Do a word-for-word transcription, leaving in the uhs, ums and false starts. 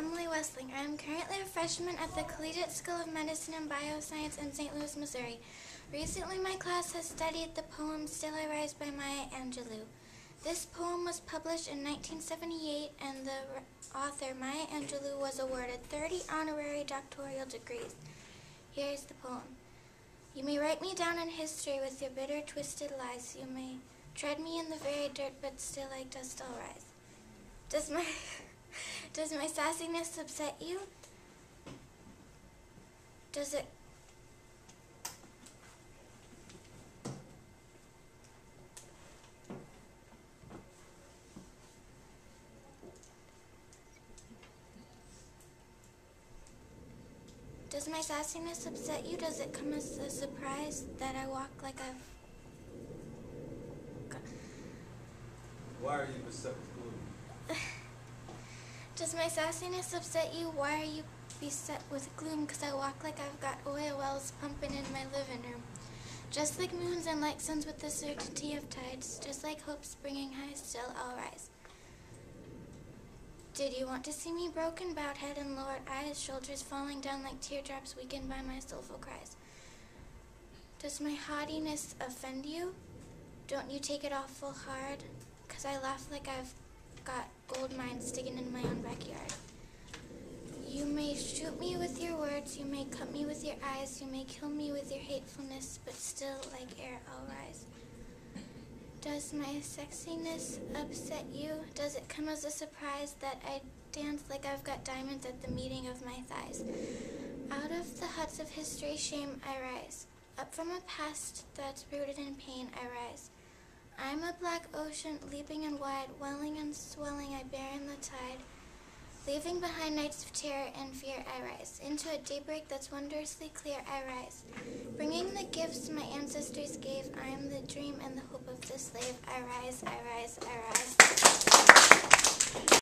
Emily Westling. I am currently a freshman at the Collegiate School of Medicine and Bioscience in Saint Louis, Missouri. Recently, my class has studied the poem Still I Rise by Maya Angelou. This poem was published in nineteen seventy-eight, and the author, Maya Angelou, was awarded thirty honorary doctoral degrees. Here is the poem. You may write me down in history with your bitter, twisted lies. You may tread me in the very dirt, but still like dust I'll rise. Does my... Does my sassiness upset you? Does it... Does my sassiness upset you? Does it come as a surprise that I walk like I've... Why are you beset with gloom? Does my sassiness upset you? Why are you beset with gloom? Because I walk like I've got oil wells pumping in my living room. Just like moons and like suns with the certainty of tides, just like hope springing high, still I'll rise. Did you want to see me broken, bowed head and lowered eyes, shoulders falling down like teardrops weakened by my soulful cries? Does my haughtiness offend you? Don't you take it awful hard? Because I laugh like I've got gold mines digging in my own backyard. You may shoot me with your words, you may cut me with your eyes, you may kill me with your hatefulness, but still like air I'll rise. Does my sexiness upset you? Does it come as a surprise that I dance like I've got diamonds at the meeting of my thighs? Out of the huts of history, shame I rise. Up from a past that's rooted in pain I rise. I'm a black ocean, leaping and wide, welling and swelling I bear in the tide. Leaving behind nights of terror and fear I rise. Into a daybreak that's wondrously clear I rise. Bringing the gifts my ancestors gave, I am the dream and the hope of the slave. I rise, I rise, I rise.